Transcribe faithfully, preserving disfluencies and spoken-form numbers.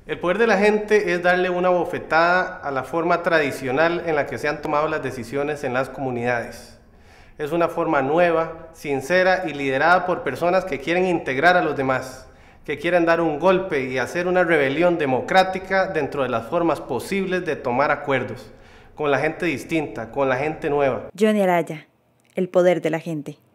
El poder de la gente es darle una bofetada a la forma tradicional en la que se han tomado las decisiones en las comunidades. Es una forma nueva, sincera y liderada por personas que quieren integrar a los demás, que quieren dar un golpe y hacer una rebelión democrática dentro de las formas posibles de tomar acuerdos, con la gente distinta, con la gente nueva. Johnny Araya, el poder de la gente.